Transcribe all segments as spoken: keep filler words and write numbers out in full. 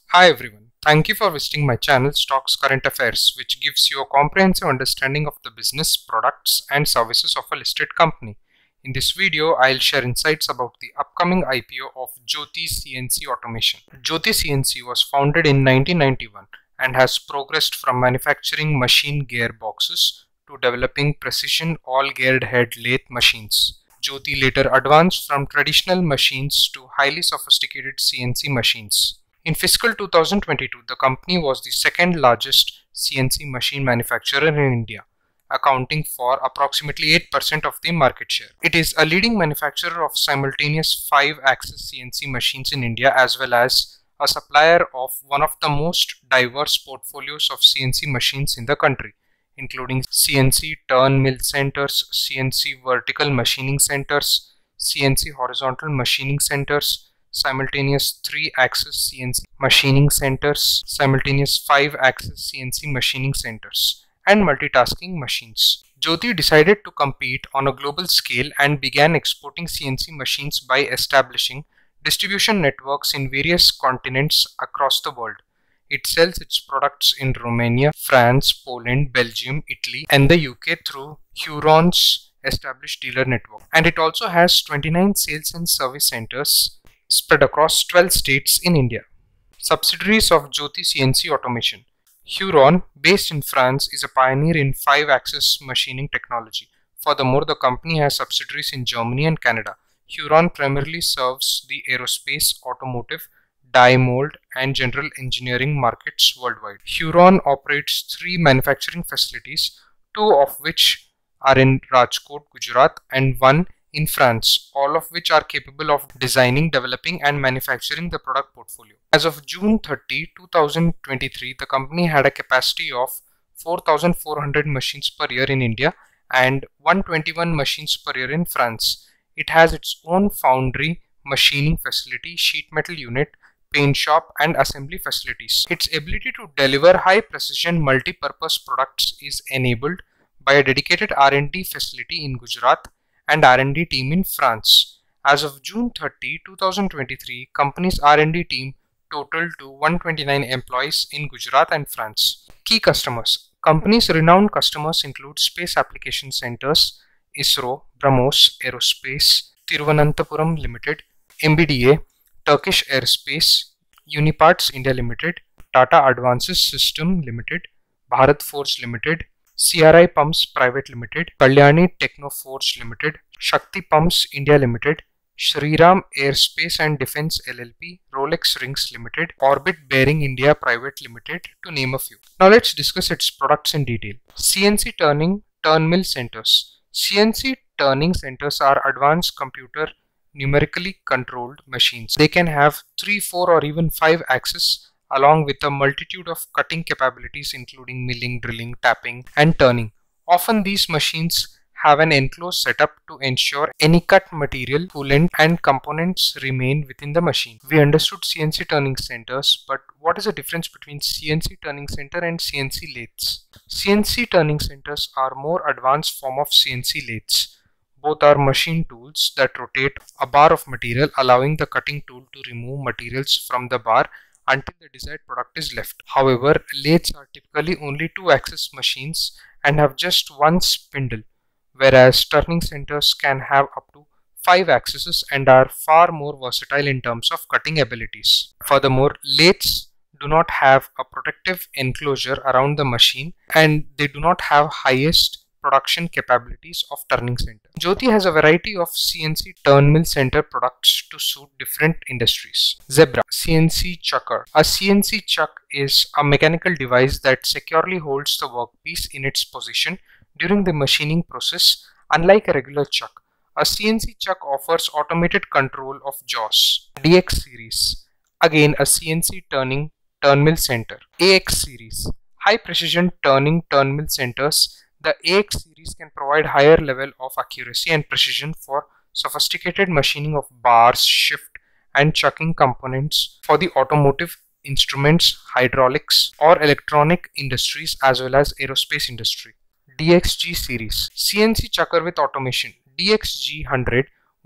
Hi everyone, thank you for visiting my channel Stocks Current Affairs, which gives you a comprehensive understanding of the business, products and services of a listed company. In this video, I'll share insights about the upcoming I P O of Jyoti C N C Automation. Jyoti C N C was founded in nineteen ninety-one and has progressed from manufacturing machine gearboxes to developing precision all-geared head lathe machines. Jyoti later advanced from traditional machines to highly sophisticated C N C machines. In fiscal two thousand twenty-two, the company was the second largest C N C machine manufacturer in India, accounting for approximately eight percent of the market share. It is a leading manufacturer of simultaneous five axis C N C machines in India, as well as a supplier of one of the most diverse portfolios of C N C machines in the country, including C N C turn mill centers, C N C vertical machining centers, C N C horizontal machining centers, simultaneous three axis C N C machining centers, simultaneous five axis C N C machining centers, and multitasking machines. Jyoti decided to compete on a global scale and began exporting C N C machines by establishing distribution networks in various continents across the world. It sells its products in Romania, France, Poland, Belgium, Italy, and the U K through Huron's established dealer network. And it also has twenty-nine sales and service centers spread across twelve states in India. Subsidiaries of Jyoti C N C Automation. Huron, based in France, is a pioneer in five axis machining technology. Furthermore, the company has subsidiaries in Germany and Canada. Huron primarily serves the aerospace, automotive, die mold, and general engineering markets worldwide. Huron operates three manufacturing facilities, two of which are in Rajkot, Gujarat, and one in France, all of which are capable of designing, developing and manufacturing the product portfolio. As of June thirtieth, two thousand twenty-three, the company had a capacity of four thousand four hundred machines per year in India and one hundred twenty-one machines per year in France. It has its own foundry, machining facility, sheet metal unit, paint shop and assembly facilities. Its ability to deliver high precision multi-purpose products is enabled by a dedicated R and D facility in Gujarat and R and D team in France. As of June thirtieth, two thousand twenty-three, company's R and D team totaled to one hundred twenty-nine employees in Gujarat and France. Key customers. Company's renowned customers include Space Application Centers, ISRO, BrahMos Aerospace, Thiruvananthapuram Limited, M B D A, Turkish Airspace, Uniparts India Limited, Tata Advances System Limited, Bharat Forge Limited, C R I Pumps Private Limited, Kalyani Technoforge Limited, Shakti Pumps India Limited, Shriram Airspace and Defense L L P, Rolex Rings Limited, Orbit Bearing India Private Limited, to name a few. Now let's discuss its products in detail. C N C Turning Turn Mill Centers. C N C turning centers are advanced computer numerically controlled machines. They can have three, four or even five axes, along with a multitude of cutting capabilities including milling, drilling, tapping and turning. Often these machines have an enclosed setup to ensure any cut material, coolant and components remain within the machine. We understood C N C turning centers, but what is the difference between C N C turning center and C N C lathes? C N C turning centers are more advanced form of C N C lathes. Both are machine tools that rotate a bar of material, allowing the cutting tool to remove materials from the bar until the desired product is left. However, lathes are typically only two axis machines and have just one spindle, whereas turning centers can have up to five axes and are far more versatile in terms of cutting abilities. Furthermore, lathes do not have a protective enclosure around the machine and they do not have highest production capabilities of turning center. Jyoti has a variety of C N C turn mill center products to suit different industries. Zebra C N C Chucker. A C N C chuck is a mechanical device that securely holds the workpiece in its position during the machining process. Unlike a regular chuck, a C N C chuck offers automated control of jaws. D X series. Again a C N C turning turn mill center. A X series. High precision turning turn mill centers. The A X series can provide higher level of accuracy and precision for sophisticated machining of bars, shift and chucking components for the automotive, instruments, hydraulics or electronic industries as well as aerospace industry. D X G series. C N C chucker with automation. D X G one hundred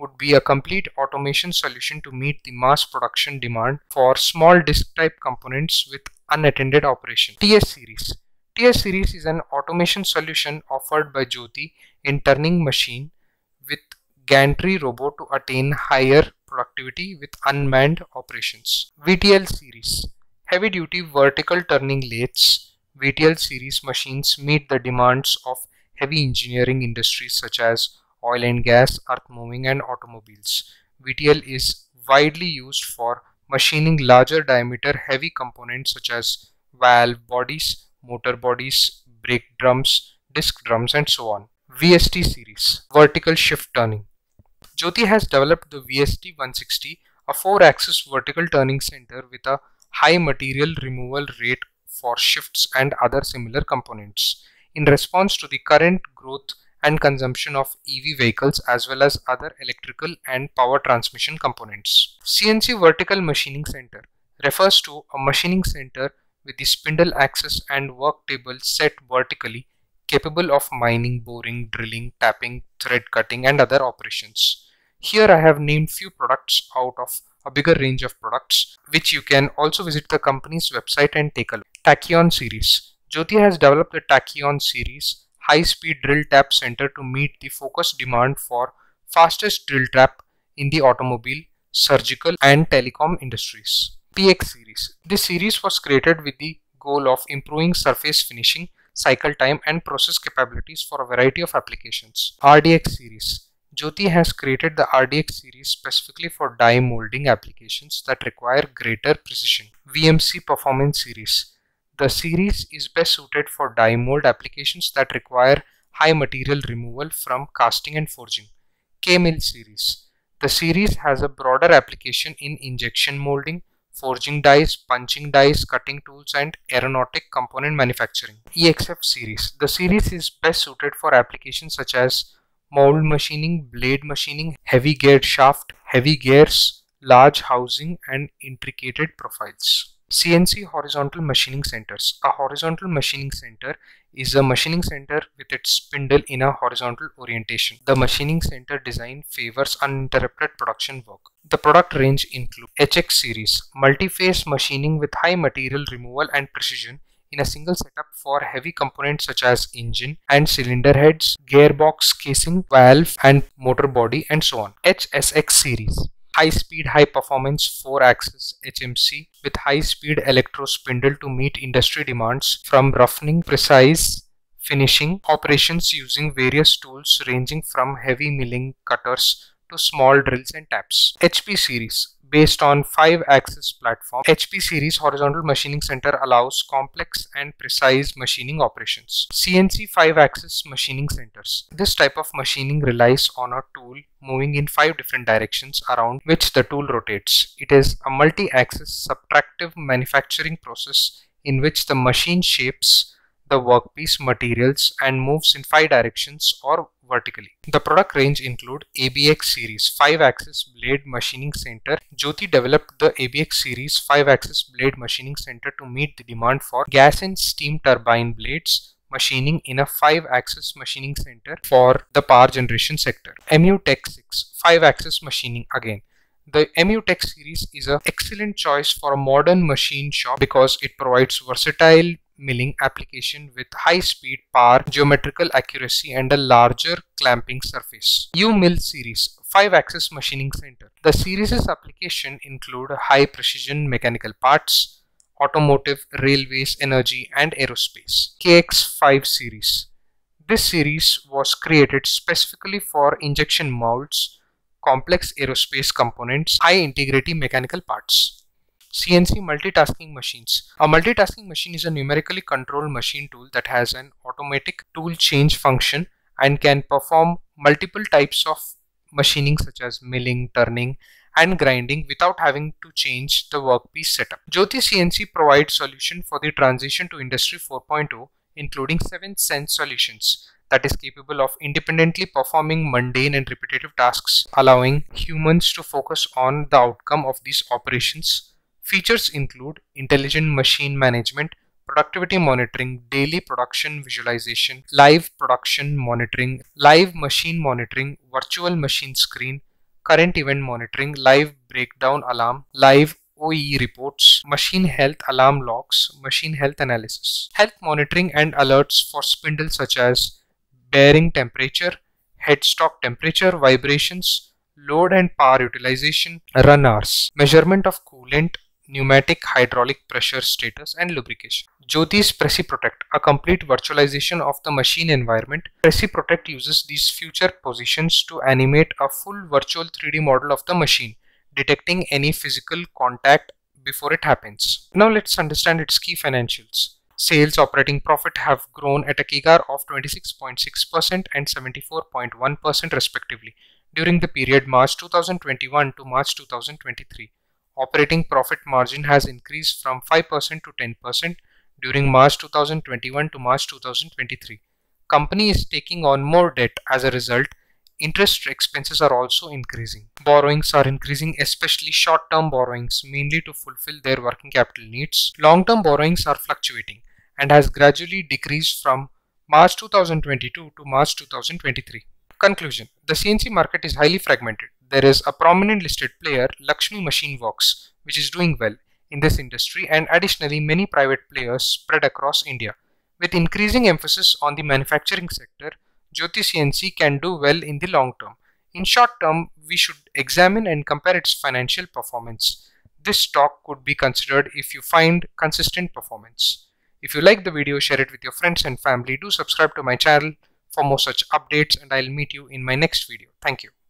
would be a complete automation solution to meet the mass production demand for small disk type components with unattended operation. T S series. T S series is an automation solution offered by Jyoti in turning machine with gantry robot to attain higher productivity with unmanned operations. V T L series. Heavy duty vertical turning lathes. V T L series machines meet the demands of heavy engineering industries such as oil and gas, earth moving and automobiles. V T L is widely used for machining larger diameter heavy components such as valve bodies, motor bodies, brake drums, disc drums and so on. V S T series, vertical shift turning. Jyoti has developed the V S T one sixty, a four axis vertical turning center with a high material removal rate for shifts and other similar components in response to the current growth and consumption of E V vehicles as well as other electrical and power transmission components. C N C vertical machining center refers to a machining center with the spindle axis and work table set vertically, capable of mining, boring, drilling, tapping, thread cutting and other operations. Here I have named few products out of a bigger range of products, which you can also visit the company's website and take a look. Tachyon series. Jyoti has developed the Tachyon series high-speed drill tap center to meet the focused demand for fastest drill tap in the automobile, surgical and telecom industries. P X series. This series was created with the goal of improving surface finishing, cycle time and process capabilities for a variety of applications. R D X series. Jyoti has created the R D X series specifically for die molding applications that require greater precision. V M C Performance series. The series is best suited for die mold applications that require high material removal from casting and forging. K-Mill series. The series has a broader application in injection molding, forging dies, punching dies, cutting tools and aeronautic component manufacturing. E X F series. The series is best suited for applications such as mold machining, blade machining, heavy geared shaft, heavy gears, large housing and intricate profiles. C N C horizontal machining centers. A horizontal machining center is a machining center with its spindle in a horizontal orientation. The machining center design favors uninterrupted production work. The product range includes H X series, multi-phase machining with high material removal and precision in a single setup for heavy components such as engine and cylinder heads, gearbox casing, valve and motor body and so on. H S X series, high speed high performance four axis H M C with high speed electro spindle to meet industry demands from roughening, precise finishing operations using various tools ranging from heavy milling cutters to small drills and taps. H P series, based on five axis platform, H P series horizontal machining center allows complex and precise machining operations. C N C five axis machining centers. This type of machining relies on a tool moving in five different directions around which the tool rotates. It is a multi-axis subtractive manufacturing process in which the machine shapes the workpiece materials and moves in five directions or vertically. The product range include A B X series five axis blade machining center. Jyoti developed the A B X series five axis blade machining center to meet the demand for gas and steam turbine blades machining in a five axis machining center for the power generation sector. M U Tech six five axis machining. Again, the M U Tech series is an excellent choice for a modern machine shop because it provides versatile milling application with high speed, power, geometrical accuracy and a larger clamping surface. U-Mill series five axis machining center. The series' application include high precision mechanical parts, automotive, railways, energy and aerospace. K X five series. This series was created specifically for injection molds, complex aerospace components, high integrity mechanical parts. C N C multitasking machines. A multitasking machine is a numerically controlled machine tool that has an automatic tool change function and can perform multiple types of machining such as milling, turning and grinding without having to change the workpiece setup. Jyoti C N C provides solution for the transition to Industry four point oh, including seven sense solutions that is capable of independently performing mundane and repetitive tasks, allowing humans to focus on the outcome of these operations. Features include intelligent machine management, productivity monitoring, daily production visualization, live production monitoring, live machine monitoring, virtual machine screen, current event monitoring, live breakdown alarm, live O E E reports, machine health alarm logs, machine health analysis, health monitoring and alerts for spindles such as bearing temperature, headstock temperature, vibrations, load and power utilization, run hours, measurement of coolant, pneumatic hydraulic pressure status and lubrication. Jyoti's PreciProtect, a complete virtualization of the machine environment. PreciProtect uses these future positions to animate a full virtual three D model of the machine, detecting any physical contact before it happens. Now let's understand its key financials. Sales, operating profit have grown at a C A G R of twenty-six point six percent and seventy-four point one percent respectively during the period March two thousand twenty-one to March two thousand twenty-three. Operating profit margin has increased from five percent to ten percent during March two thousand twenty-one to March two thousand twenty-three. Company is taking on more debt. As a result, interest expenses are also increasing. Borrowings are increasing, especially short-term borrowings, mainly to fulfill their working capital needs. Long-term borrowings are fluctuating and has gradually decreased from March two thousand twenty-two to March two thousand twenty-three. Conclusion: the C N C market is highly fragmented. There is a prominent listed player, Lakshmi Machine Works, which is doing well in this industry, and additionally many private players spread across India. With increasing emphasis on the manufacturing sector, Jyoti C N C can do well in the long term. In short term, we should examine and compare its financial performance. This stock could be considered if you find consistent performance. If you like the video, share it with your friends and family. Do subscribe to my channel for more such updates, and I'll meet you in my next video. Thank you.